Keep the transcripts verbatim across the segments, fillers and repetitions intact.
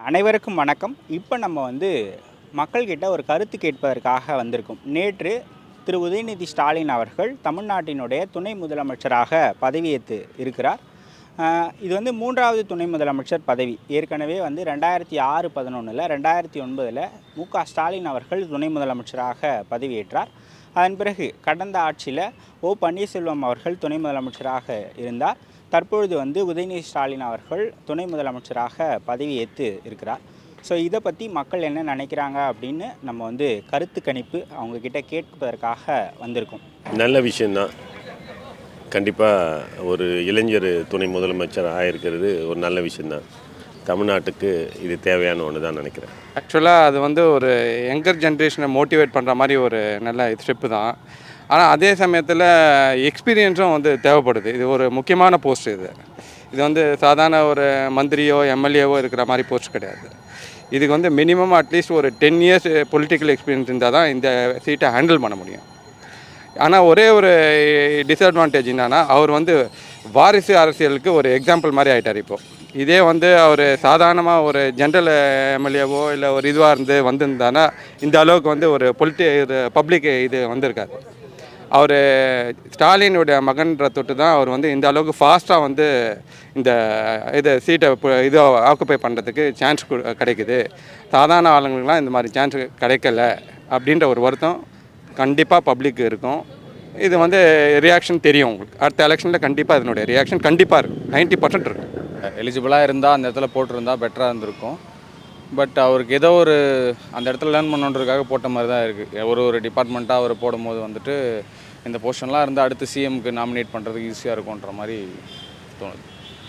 அனைவருக்கும் வணக்கம். இப்போ நம்ம வந்து மக்கள்கிட்ட ஒரு கருத்து கேட்பதற்காக வந்திருக்கோம். நேற்று திரு உதயநிதி ஸ்டாலின் அவர்கள் தமிழ்நாட்டினுடைய துணை முதலமைச்சராக பதவியேற்று இருக்கிறார். இது வந்து மூன்றாவது துணை முதலமைச்சர் பதவி. ஏற்கனவே வந்து ரெண்டாயிரத்தி ஆறு பதினொன்றில் ரெண்டாயிரத்தி ஒன்பதில் மு க ஸ்டாலின் அவர்கள் துணை முதலமைச்சராக பதவியேற்றார். அதன் பிறகு கடந்த ஆட்சியில் ஓ பன்னீர்செல்வம் அவர்கள் துணை முதலமைச்சராக இருந்தார். தற்பொழுது வந்து உதயநிதி ஸ்டாலின் அவர்கள் துணை முதலமைச்சராக பதவியேற்று இருக்கிறார். ஸோ இதை பற்றி மக்கள் என்ன நினைக்கிறாங்க அப்படின்னு நம்ம வந்து கருத்து கணிப்பு அவங்கக்கிட்ட கேட்பதற்காக வந்திருக்கோம். நல்ல விஷயந்தான். கண்டிப்பாக ஒரு இளைஞர் துணை முதலமைச்சர் ஆகிருக்கிறது ஒரு நல்ல விஷயந்தான். தமிழ்நாட்டுக்கு இது தேவையான ஒன்று தான் நினைக்கிறேன். ஆக்சுவலாக அது வந்து ஒரு யங்கர் ஜென்ரேஷனை மோட்டிவேட் பண்ணுற மாதிரி ஒரு நல்ல ஸ்டெப்பு தான். ஆனால் அதே சமயத்தில் எக்ஸ்பீரியன்ஸும் வந்து தேவைப்படுது. இது ஒரு முக்கியமான போஸ்ட். இது இது வந்து சாதாரண ஒரு மந்திரியோ எம்எல்ஏவோ இருக்கிற மாதிரி போஸ்ட் கிடையாது. இதுக்கு வந்து மினிமம் அட்லீஸ்ட் ஒரு டென் இயர்ஸ் பொலிட்டிக்கல் எக்ஸ்பீரியன்ஸ் இருந்தால் தான் இந்த சீட்டை ஹேண்டில் பண்ண முடியும். ஆனால் ஒரே ஒரு டிஸ்அட்வான்டேஜ் என்னன்னா, அவர் வந்து வாரிசு அரசியலுக்கு ஒரு எக்ஸாம்பிள் மாதிரி ஆகிட்டார். இப்போது இதே வந்து அவர் சாதாரணமாக ஒரு ஜென்ரல் எம்எல்ஏவோ இல்லை ஒரு இதுவாக இருந்து வந்திருந்தானா இந்த அளவுக்கு வந்து ஒரு பொலிட்டி இது பப்ளிக் இது வந்திருக்காரு. அவர் ஸ்டாலினுடைய மகன்ற தொட்டு தான் அவர் வந்து இந்த அளவுக்கு ஃபாஸ்ட்டாக வந்து இந்த இதை சீட்டை இதை ஆக்குப்பை பண்ணுறதுக்கு சான்ஸ் கிடைக்குது. சாதாரண ஆளுங்களுக்கெலாம் இந்த மாதிரி சான்ஸ் கிடைக்கல அப்படின்ற ஒரு வருத்தம் கண்டிப்பாக பப்ளிக் இருக்கும். இது வந்து ரியாக்ஷன் தெரியும் உங்களுக்கு. அடுத்த எலெக்ஷனில் கண்டிப்பாக இதனுடைய ரியாக்ஷன் கண்டிப்பாக இருக்கும். நைன்ட்டி பர்சன்ட் இருக்கும். எலிஜிபிளாக இருந்தால் அந்த இடத்துல போட்டிருந்தா பெட்டராக இருந்திருக்கும். பட் அவருக்கு ஏதோ ஒரு அந்த இடத்துல லேர்ன் பண்ணுன்றதுக்காக போட்ட மாதிரி தான் இருக்குது. ஒரு ஒரு டிபார்ட்மெண்ட்டாக அவர் போடும்போது வந்துட்டு இந்த போர்ஷன்லாம் இருந்தால் அடுத்து சிஎம்க்கு நாமினேட் பண்ணுறதுக்கு ஈஸியாக இருக்கும்ன்ற மாதிரி தோணுது.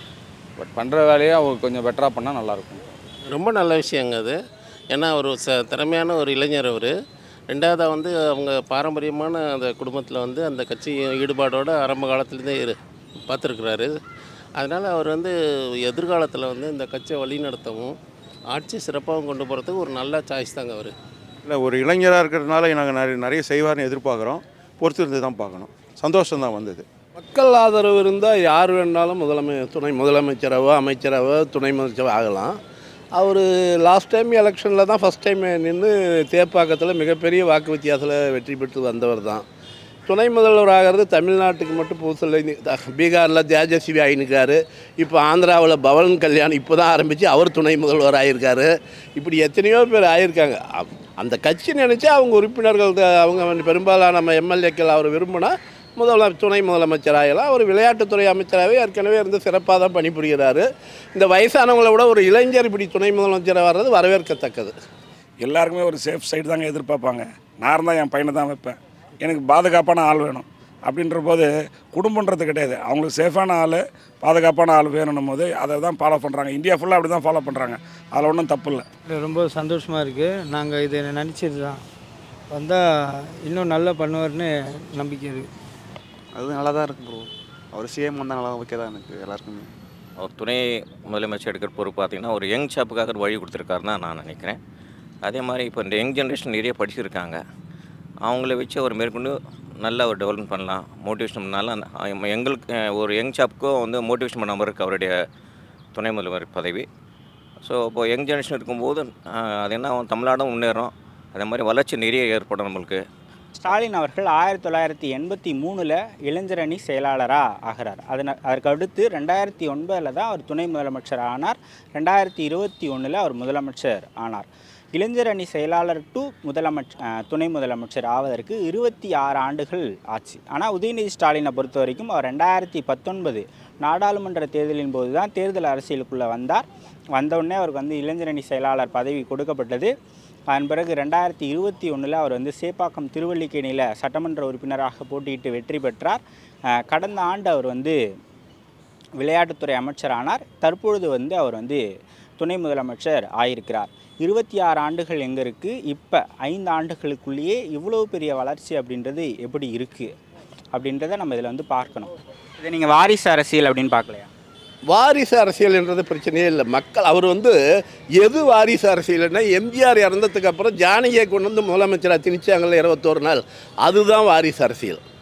பட் பண்ணுற வேலையை அவர் கொஞ்சம் பெட்டராக பண்ணால் நல்லாயிருக்கும். ரொம்ப நல்ல விஷயங்க அது. ஏன்னா ஒரு ச திறமையான ஒரு இளைஞர் அவர். ரெண்டாவதாக வந்து அவங்க பாரம்பரியமான அந்த குடும்பத்தில் வந்து அந்த கட்சி ஈடுபாடோடு ஆரம்ப காலத்துலேருந்தே இரு பார்த்துருக்குறாரு. அதனால் அவர் வந்து எதிர்காலத்தில் வந்து இந்த கட்சியை வழி நடத்தவும் ஆட்சி சிறப்பாகவும் கொண்டு போகிறதுக்கு ஒரு நல்ல சாய்ஸ் தாங்க அவர். இல்லை, ஒரு இளைஞராக இருக்கிறதுனால நாங்கள் நிறைய நிறைய செய்வார்னு எதிர்பார்க்குறோம். பொறுத்து இருந்து தான் பார்க்கணும். சந்தோஷம் தான் வந்தது. மக்கள் ஆதரவு இருந்தால் யார் வேணாலும் முதலமை துணை முதலமைச்சராகவோ அமைச்சராகவோ துணை முதலமைச்சராக ஆகலாம். அவர் லாஸ்ட் டைம் எலெக்ஷனில் தான் ஃபஸ்ட் டைம் நின்று தேப்பாக்கத்தில் மிகப்பெரிய வாக்கு வித்தியாசத்தில் வெற்றி பெற்று வந்தவர் தான். துணை முதல்வர் ஆகிறது தமிழ்நாட்டுக்கு மட்டும் புதுசில் பீகாரில் தேஜஸ்வி ஆகினுக்காரு. இப்போ ஆந்திராவில் பவன் கல்யாண் இப்போ தான் ஆரம்பித்து அவர் துணை முதல்வர் ஆகியிருக்காரு. இப்படி எத்தனையோ பேர் ஆகியிருக்காங்க. அந்த கட்சி நினச்சி அவங்க உறுப்பினர்கள் அவங்க பெரும்பாலான நம்ம எம்எல்ஏக்கள் அவர் விரும்பினா முதல்வர் துணை முதலமைச்சர் ஆகலாம். அவர் விளையாட்டுத்துறை அமைச்சராகவே ஏற்கனவே இருந்து சிறப்பாக தான் பணிபுரிகிறாரு. இந்த வயசானவங்களை விட ஒரு இளைஞர் இப்படி துணை முதலமைச்சராக வர்றது வரவேற்கத்தக்கது. எல்லாருக்குமே ஒரு சேஃப் சைடு தாங்க எதிர்பார்ப்பாங்க. நான் இருந்தால் என் பையனை தான் வைப்பேன். எனக்கு பாதுகாப்பான ஆள் வேணும் அப்படின்ற போது குடும்பன்றது கிடையாது. அவங்களுக்கு சேஃபான ஆள் பாதுகாப்பான ஆள் வேணும் போது அதை தான் ஃபாலோ பண்ணுறாங்க. இந்தியா ஃபுல்லாக அப்படி தான் ஃபாலோ பண்ணுறாங்க. அதில் ஒன்றும் தப்பு இல்லை. ரொம்ப சந்தோஷமாக இருக்குது. நாங்கள் இதை நினச்சது தான் வந்தால் இன்னும் நல்லா பண்ணுவார்னு நம்பிக்கை இருக்குது. அது நல்லா தான் இருக்குது ப்ரோ. அவர் சிஎம் வந்தால் நல்லா ஓகே தான் எனக்கு எல்லாருக்குமே. அவர் துணை முதலமைச்சர் எடுக்கிற பொறுப்பு பார்த்திங்கன்னா ஒரு யங் ஷாப்புக்காக வழி கொடுத்துருக்காருன்னு தான் நான் நினைக்கிறேன். அதே மாதிரி இப்போ இந்த யங் ஜென்ரேஷன் நிறைய படிச்சிருக்காங்க. அவங்கள வச்சு அவர் மேற்கொண்டு நல்லா ஒரு டெவலப்மெண்ட் பண்ணலாம். மோட்டிவேஷன் பண்ணாலும் எங்களுக்கு ஒரு யங் ஷாப்புக்கும் வந்து மோட்டிவேஷன் பண்ண மாதிரி இருக்குது அவருடைய துணை முதல்வர் பதவி. ஸோ இப்போ யங் ஜென்ரேஷன் இருக்கும்போது அது என்ன தமிழ்நாடும் முன்னேறும். அதே மாதிரி வளர்ச்சி நிறைய ஏற்படும் நம்மளுக்கு. ஸ்டாலின் அவர்கள் ஆயிரத்தி தொள்ளாயிரத்தி எண்பத்தி மூணில் இளைஞரணி செயலாளராக ஆகிறார். அதன அதற்கு அடுத்து ரெண்டாயிரத்தி ஒன்பதில் தான் அவர் துணை முதலமைச்சர் ஆனார். ரெண்டாயிரத்தி இருபத்தி ஒன்றில் அவர் முதலமைச்சர் ஆனார். இளைஞரணி செயலாளர் டு முதலமைச்சர் துணை முதலமைச்சர் ஆவதற்கு இருபத்தி ஆறு ஆண்டுகள் ஆச்சு. ஆனால் உதயநிதி ஸ்டாலினை பொறுத்த வரைக்கும் அவர் ரெண்டாயிரத்தி பத்தொன்பது நாடாளுமன்ற தேர்தலின் போது தான் தேர்தல் அரசியலுக்குள்ளே வந்தார். வந்தவுடனே அவருக்கு வந்து இளைஞரணி செயலாளர் பதவி கொடுக்கப்பட்டது. அதன் பிறகு ரெண்டாயிரத்தி இருபத்தி ஒன்றில் அவர் வந்து சேப்பாக்கம் திருவல்லிக்கேணியில் சட்டமன்ற உறுப்பினராக போட்டியிட்டு வெற்றி பெற்றார். கடந்த ஆண்டு அவர் வந்து விளையாட்டுத்துறை அமைச்சரானார். தற்பொழுது வந்து அவர் வந்து துணை முதலமைச்சர் ஆகியிருக்கிறார். இருபத்தி ஆறு ஆண்டுகள் எங்கே இருக்குது? இப்போ ஐந்து ஆண்டுகளுக்குள்ளேயே இவ்வளோ பெரிய வளர்ச்சி அப்படின்றது எப்படி இருக்குது அப்படின்றத நம்ம இதில் வந்து பார்க்கணும். இதை நீங்கள் வாரிசு அரசியல் அப்படின்னு பார்க்கலையா? வாரிசு அரசியல்ன்றது பிரச்சனையே இல்லை. மக்கள் அவர் வந்து எது வாரிசு அரசியல்னா, எம்ஜிஆர் இறந்ததுக்கு அப்புறம் ஜானகியை கொண்டு வந்து முதலமைச்சராக திணிச்சாங்கல்ல இருபத்தோரு நாள், அதுதான் வாரிசு அரசியல்.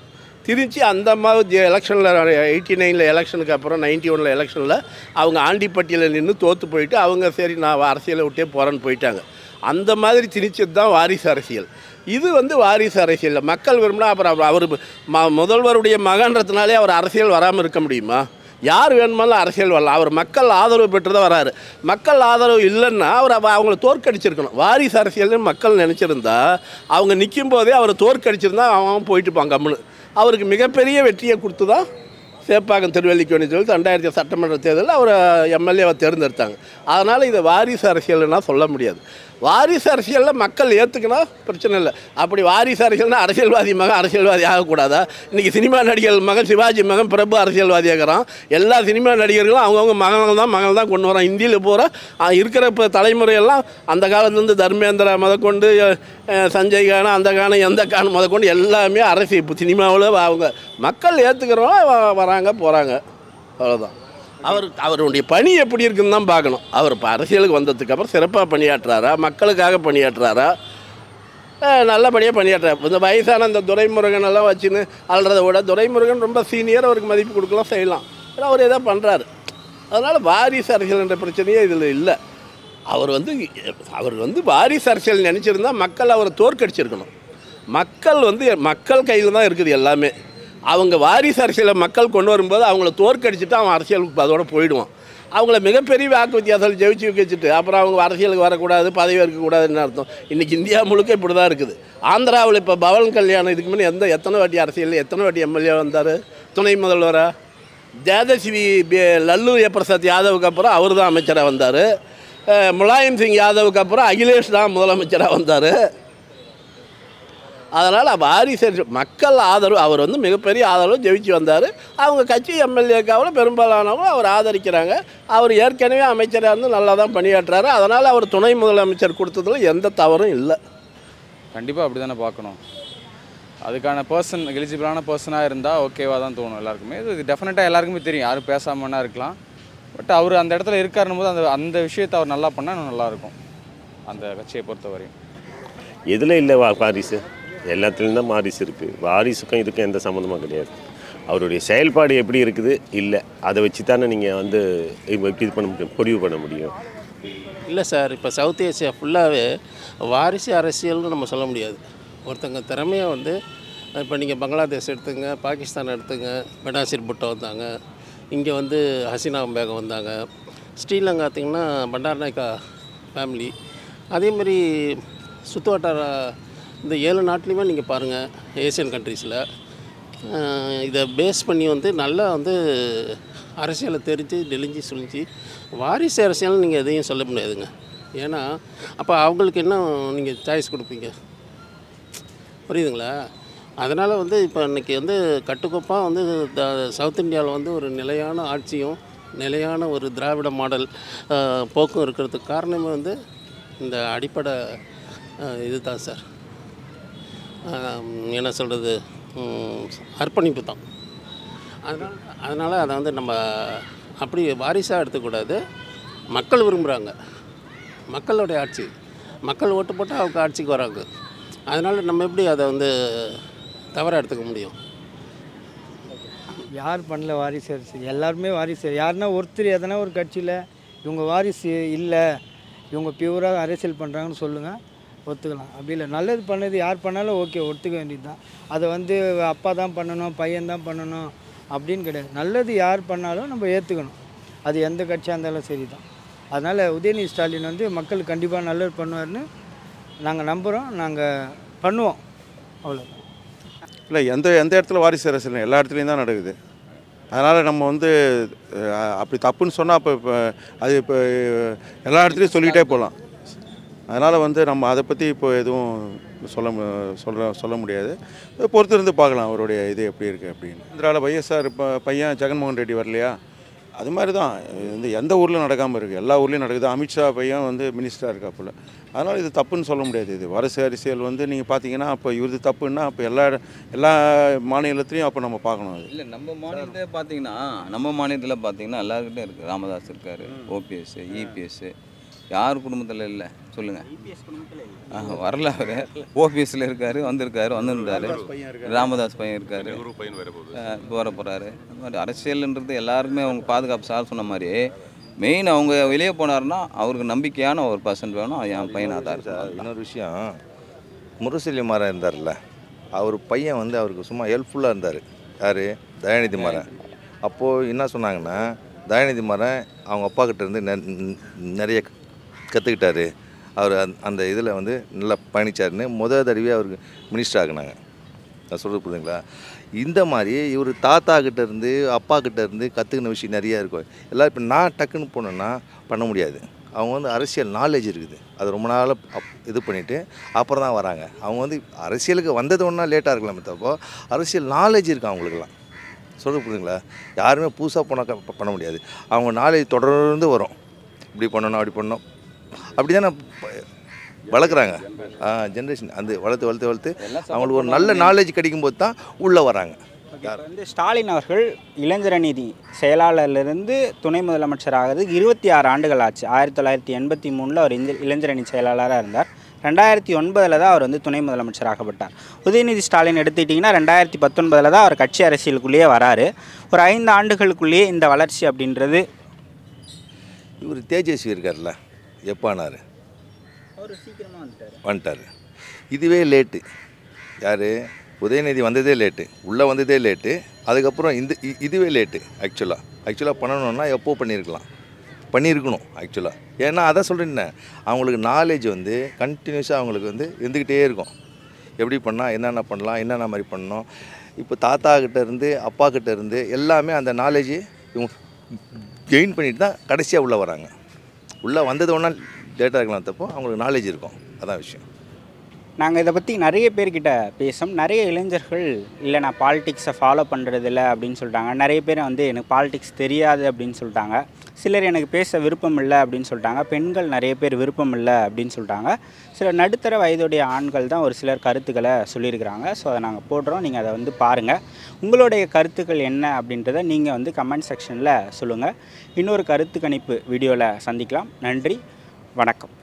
திருச்சி அந்த மாதிரி எலெக்ஷனில் எயிட்டி நைனில் எலெக்ஷனுக்கு அப்புறம் நைன்ட்டி ஒனில் எலெக்ஷனில் அவங்க ஆண்டிப்பட்டியில் நின்று தோற்று போயிட்டு அவங்க சரி நான் அரசியலை விட்டே போகிறேன்னு போயிட்டாங்க. அந்த மாதிரி திணிச்சது தான் வாரிசு அரசியல். இது வந்து வாரிசு அரசியல். மக்கள் விரும்பினா அப்புறம் அவர் ம முதல்வருடைய மகன்றதுனாலே அவர் அரசியல் வராமல் இருக்க முடியுமா? யார் வேணுமாலும் அரசியல் வரலாம். அவர் மக்கள் ஆதரவு பெற்று தான் வராரு. மக்கள் ஆதரவு இல்லைன்னா அவர் அவங்கள தோற்கடிச்சிருக்கணும். வாரிசு அரசியல்னு மக்கள் நினச்சிருந்தா அவங்க நிற்கும் போதே அவரை தோற்கடிச்சிருந்தா அவன் போயிட்டு இருப்பான் கம்முன்னு. அவருக்கு மிகப்பெரிய வெற்றியை கொடுத்து தான் சேப்பாக்கம் திருவல்லிக்கேணி சொல்லி ரெண்டாயிரத்தி சட்டமன்ற தேர்தலில் அவர் எம்எல்ஏவை தேர்ந்தெடுத்தாங்க. அதனால் இதை வாரிசு அரசியல்னா சொல்ல முடியாது. வாரிசு அரசியலில் மக்கள் ஏற்றுக்கினா பிரச்சனை இல்லை. அப்படி வாரிசு அரசியல்னா அரசியல்வாதி மகன் அரசியல்வாதி ஆகக்கூடாதா? இன்றைக்கி சினிமா நடிகர்கள் மகன் சிவாஜி மகன் பிரபு அரசியல்வாதி ஆகிறான். எல்லா சினிமா நடிகர்களும் அவங்கவுங்க மகன்கள் தான் மகன் தான் கொண்டு வரான். இந்தியில் பூரா இருக்கிற இப்போ தலைமுறையெல்லாம் அந்த காலத்துலேருந்து தர்மேந்திரா முதற்கொண்டு சஞ்சய் கான அந்த கானம் எந்த கானம் முதற்கொண்டு எல்லாமே அரசியல் இப்போ சினிமாவில் அவங்க மக்கள் ஏற்றுக்கிறோம் வராங்க போகிறாங்க. அவ்வளோதான். அவர் அவருடைய பணி எப்படி இருக்குன்னு தான் பார்க்கணும். அவர் இப்போ அரசியலுக்கு வந்ததுக்கப்புறம் சிறப்பாக பணியாற்றுறாரா, மக்களுக்காக பணியாற்றுறாரா, நல்லபடியாக பணியாற்றுறாரு. இந்த வயசான இந்த துரைமுருகன் எல்லாம் வச்சுன்னு அல்றதை விட துரைமுருகன் ரொம்ப சீனியர், அவருக்கு மதிப்பு கொடுக்கலாம் செய்யலாம். ஆனால் அவர் எதோ பண்ணுறாரு. அதனால் வாரிசு அரசியல் என்ற பிரச்சனையே இதில் இல்லை. அவர் வந்து அவர் வந்து வாரிசு அரசியல் நினச்சிருந்தா மக்கள் அவரை தோற்கடிச்சிருக்கணும். மக்கள் வந்து மக்கள் கையில் தான் இருக்குது எல்லாமே. அவங்க வாரிசு அரசியலை மக்கள் கொண்டு வரும்போது அவங்கள தோற்கடிச்சிட்டு அவன் அரசியலுக்கு அதோட போயிடுவான். அவங்கள மிகப்பெரிய வாக்கு வித்தியாசத்தில் ஜெயிச்சு வச்சுட்டு அப்புறம் அவங்க அரசியலுக்கு வரக்கூடாது, பதவி இருக்கக்கூடாதுன்னு அர்த்தம். இன்றைக்கி இந்தியா முழுக்க இப்படி தான் இருக்குது. ஆந்திராவில் இப்போ பவன் கல்யாணம் இதுக்கு முன்னே எந்த எத்தனை வாட்டி அரசியல் எத்தனை வாட்டி எம்எல்ஏ வந்தார், துணை முதல்வராக. தேஜஸ்வி லல்லு பிரசாத் யாதவுக்கு அப்புறம் அவர் தான் அமைச்சராக வந்தார். முலாயம் சிங் யாதவுக்கு அப்புறம் அகிலேஷ் தான் முதலமைச்சராக வந்தார். அதனால் வாரிசு மக்கள் ஆதரவு அவர் வந்து மிகப்பெரிய ஆதரவு ஜெயிச்சு வந்தார். அவங்க கட்சி எம்எல்ஏக்காவில் பெரும்பாலானவங்க அவர் ஆதரிக்கிறாங்க. அவர் ஏற்கனவே அமைச்சராக இருந்து நல்லா தான் பணியாற்றுறாரு. அதனால் அவர் துணை முதலமைச்சர் கொடுத்ததில் எந்த தவறும் இல்லை. கண்டிப்பாக அப்படி தானே பார்க்கணும். அதுக்கான பர்சன் எலிஜிபிளான பர்சனாக இருந்தால் ஓகேவாக தான் தோணும் எல்லாருக்குமே. இது டெஃபினட்டாக எல்லாருக்குமே தெரியும், யாரும் பேசாமன்னா இருக்கலாம். பட் அவர் அந்த இடத்துல இருக்காருன்னு போது அந்த அந்த விஷயத்தை அவர் நல்லா பண்ணால் நல்லாயிருக்கும் அந்த கட்சியை பொறுத்தவரையும். எதில் இல்லை வா வாரிசு எல்லாத்துலேயும் தான் வாரிசு இருக்குது. வாரிசுக்கும் இதுக்கும் எந்த சம்மந்தமும் கிடையாது. அவருடைய செயல்பாடு எப்படி இருக்குது இல்லை அதை வச்சு தானே நீங்கள் வந்து இது பண்ண முடியும், முடிவு பண்ண முடியும். இல்லை சார், இப்போ சவுத் ஏசியா ஃபுல்லாகவே வாரிசு அரசியல்னு நம்ம சொல்ல முடியாது. ஒருத்தங்க திறமையாக வந்து இப்போ நீங்கள் பங்களாதேஷ் எடுத்துங்க, பாகிஸ்தான் எடுத்துங்க, பெனாசிர் புட்டோ வந்தாங்க, இங்கே வந்து ஹசீனா பேகம் வந்தாங்க, ஸ்ரீலங்கா பார்த்திங்கன்னா பண்டார் நாயக்கா ஃபேமிலி, அதேமாதிரி சுற்று வட்டார இந்த ஏழு நாட்டிலையுமே நீங்கள் பாருங்கள் ஏசியன் கண்ட்ரீஸில் இதை பேஸ் பண்ணி வந்து நல்லா வந்து அரசியலை தெரிஞ்சு நெளிஞ்சு சுழிஞ்சு வாரிசு அரசியல் நீங்கள் எதையும் சொல்ல முடியாதுங்க. ஏன்னா அப்போ அவங்களுக்கு என்ன நீங்கள் சாய்ஸ் கொடுப்பீங்க, புரியுதுங்களா? அதனால் வந்து இப்போ இன்றைக்கி வந்து கட்டுக்கோப்பாக வந்து சவுத் இந்தியாவில் வந்து ஒரு நிலையான ஆட்சியும் நிலையான ஒரு திராவிட மாடல் போக்கும் இருக்கிறதுக்கு காரணமே வந்து இந்த அடிப்படை இது தான் சார். என்ன சொல்கிறது, அர்ப்பணிப்பு தான். அதனால் அதனால் அதை வந்து நம்ம அப்படி வாரிசாக எடுத்துக்கூடாது. மக்கள் விரும்புகிறாங்க, மக்களுடைய ஆட்சி, மக்கள் ஓட்டு போட்டால் அவங்க ஆட்சிக்கு வராங்க. அதனால் நம்ம எப்படி அதை வந்து தவறாக எடுத்துக்க முடியும்? யார் பண்ணல வாரிசு அரசியல்? எல்லாருமே வாரிசு. யாருன்னா ஒருத்தர் எதனா ஒரு கட்சியில் இவங்க வாரிசு இல்லை, இவங்க பியூராக அரசியல் பண்ணுறாங்கன்னு சொல்லுங்கள், ஒத்துக்கலாம். அப்படி இல்லை, நல்லது பண்ணது யார் பண்ணாலும் ஓகே, ஒத்துக்க வேண்டியது தான். அதை வந்து அப்பா தான் பண்ணணும், பையன் தான் பண்ணணும் அப்படின்னு கிடையாது. நல்லது யார் பண்ணாலும் நம்ம ஏற்றுக்கணும். அது எந்த கட்சியாக இருந்தாலும் சரி தான். அதனால் உதயநிதி ஸ்டாலின் வந்து மக்களுக்கு கண்டிப்பாக நல்லது பண்ணுவார்னு நாங்கள் நம்புகிறோம், நாங்கள் பண்ணுவோம், அவ்வளோதான். இல்லை, எந்த எந்த இடத்துல வாரிசு அரசியல் எல்லா இடத்துலையும் தான் நடக்குது. அதனால் நம்ம வந்து அப்படி தப்புன்னு சொன்னால் அப்போ இப்போ அது இப்போ எல்லா இடத்துலையும் சொல்லிக்கிட்டே போகலாம். அதனால் வந்து நம்ம அதை பற்றி இப்போ எதுவும் சொல்ல சொல்ல சொல்ல முடியாது. பொறுத்து இருந்து பார்க்கலாம் அவருடைய இது எப்படி இருக்குது அப்படின்னு. ஆந்திராவில் வைஎஸ்ஆர் இப்போ பையன் ஜெகன்மோகன் ரெட்டி வரலையா, அது மாதிரி தான் வந்து எந்த ஊரில் நடக்காமல் இருக்குது, எல்லா ஊர்லேயும் நடக்குது. அமித்ஷா பையன் வந்து மினிஸ்டராக இருக்காப்புல. அதனால் இது தப்புன்னு சொல்ல முடியாது. இது வாரிசு அரசியல் வந்து நீங்கள் பார்த்தீங்கன்னா அப்போ இது தப்புன்னா அப்போ எல்லா எல்லா மாநிலத்திலையும் அப்போ நம்ம பார்க்கணும். அது இல்லை, நம்ம மாநிலத்தில் பார்த்தீங்கன்னா நம்ம மாநிலத்தில் பார்த்தீங்கன்னா எல்லாருக்கிட்டையும் இருக்குது. ராமதாஸ் இருக்கார், ஓபிஎஸ், இபிஎஸ், யார் குடும்பத்தில் இல்லை சொல்லுங்கள் வரல அவர் ஓபிஎஸ்சில் இருக்கார், வந்திருக்காரு, வந்திருந்தார். ராமதாஸ் பையன் இருக்கார், வர போகிறாரு. அந்த மாதிரி அரசியல்ன்றது எல்லாருக்குமே அவங்க பாதுகாப்பு சார் சொன்ன மாதிரி மெயின் அவங்க வெளியே போனாருன்னா அவருக்கு நம்பிக்கையான ஒரு பர்சன்ட் வேணும். என் பையனாக தான் சார். இன்னொரு விஷயம், முரசொலி மாறன் இருந்தார்ல, அவர் பையன் வந்து அவருக்கு சும்மா ஹெல்ப்ஃபுல்லாக இருந்தார். யார்? தயாநிதி மாறன். அப்போது என்ன சொன்னாங்கன்னா, தயாநிதி மாறன் அவங்க அப்பா கிட்ட இருந்து நிறைய கற்றுக்கிட்டாரு, அவர் அந் அந்த இதில் வந்து நல்லா பயணிச்சாருன்னு முதல் தடவை அவருக்கு மினிஸ்டர் ஆகினாங்க. நான் சொல்கிறது புரியுதுங்களா? இந்த மாதிரி இவர் தாத்தா கிட்ட இருந்து அப்பா கிட்ட இருந்து கற்றுக்கின விஷயம் நிறையா இருக்கும். எல்லாம் இப்போ நான் டக்குன்னு போனேன்னா பண்ண முடியாது. அவங்க வந்து அரசியல் நாலேஜ் இருக்குது, அது ரொம்ப நாள் அப் இது பண்ணிவிட்டு அப்புறம் தான் வராங்க. அவங்க வந்து அரசியலுக்கு வந்தது ஒன்றா லேட்டாக இருக்கலாமே தப்போ அரசியல் நாலேஜ் இருக்குது அவங்களுக்குலாம். சொல்கிறது புரியுதுங்களா? யாருமே புதுசாக போனால் பண்ண முடியாது. அவங்க நாலேஜ் தொடர்ந்து வரும். இப்படி பண்ணணும், அப்படி பண்ணணும், அப்படி தானே வளர்க்குறாங்க. ஜென்ரேஷன் அந்த வளர்த்து வளர்த்து வளர்த்து அவங்களுக்கு ஒரு நல்ல நாலேஜ் கிடைக்கும்போது தான் உள்ளே வராங்க. வந்து ஸ்டாலின் அவர்கள் இளைஞரணி செயலாளர்லேருந்து துணை முதலமைச்சர் ஆகிறது இருபத்தி ஆறு ஆண்டுகள் ஆச்சு. ஆயிரத்தி தொள்ளாயிரத்தி எண்பத்தி மூணில் அவர் இளைஞ இளைஞரணி செயலாளராக இருந்தார். ரெண்டாயிரத்தி ஒன்பதில் தான் அவர் வந்து துணை முதலமைச்சராகப்பட்டார். உதயநிதி ஸ்டாலின் எடுத்துக்கிட்டிங்கன்னா ரெண்டாயிரத்தி பத்தொன்பதில் தான் அவர் கட்சி அரசியலுக்குள்ளேயே வராரு. ஒரு ஐந்து ஆண்டுகளுக்குள்ளேயே இந்த வளர்ச்சி அப்படின்றது. இவர் தேஜஸ்வி இருக்கார்ல, எப்பானார் அவர் சீக்கிரமாக வந்துட்டார் வந்துட்டார் இதுவே லேட்டு. யார்? உதயநிதி வந்ததே லேட்டு, உள்ளே வந்ததே லேட்டு. அதுக்கப்புறம் இந்த இதுவே லேட்டு. ஆக்சுவலாக ஆக்சுவலாக பண்ணணுன்னா எப்போ பண்ணியிருக்கலாம், பண்ணியிருக்கணும் ஆக்சுவலாக. ஏன்னா அதான் சொல்கிறேன், அவங்களுக்கு நாலேஜ் வந்து கண்டினியூஸாக அவங்களுக்கு வந்து இருந்துக்கிட்டே இருக்கும். எப்படி பண்ணால் என்னென்ன பண்ணலாம், என்னென்ன மாதிரி பண்ணணும். இப்போ தாத்தா கிட்ட இருந்து அப்பா கிட்ட இருந்து எல்லாமே அந்த நாலேஜ் இவங்க கெயின் பண்ணிட்டு தான் கடைசியாக உள்ளே வராங்க. உள்ளே வந்தது ஒன்றா லேட்டாக இருக்கலாம் தப்போ அவங்களுக்கு நாலேஜ் இருக்கும். அதான் விஷயம். நாங்கள் இதை பற்றி நிறைய பேர்கிட்ட பேசோம். நிறைய இளைஞர்கள் இல்லை நான் பாலிடிக்ஸை ஃபாலோ பண்ணுறதில்ல அப்படின்னு சொல்லிட்டாங்க. நிறைய பேர் வந்து எனக்கு பாலிடிக்ஸ் தெரியாது அப்படின்னு சொல்லிட்டாங்க. சிலர் எனக்கு பேச விருப்பம் இல்லை அப்படின்னு சொல்லிட்டாங்க. பெண்கள் நிறைய பேர் விருப்பம் இல்லை அப்படின்னு சொல்லிட்டாங்க. சில நடுத்தர வயதுடைய ஆண்கள் தான் ஒரு சிலர் கருத்துக்களை சொல்லியிருக்கிறாங்க. ஸோ அதை நாங்கள் போடுறோம், நீங்கள் அதை வந்து பாருங்கள். உங்களுடைய கருத்துக்கள் என்ன அப்படின்றத நீங்கள் வந்து கமெண்ட் செக்ஷனில் சொல்லுங்கள். இன்னொரு கருத்து கணிப்பு வீடியோவில் சந்திக்கலாம். நன்றி, வணக்கம்.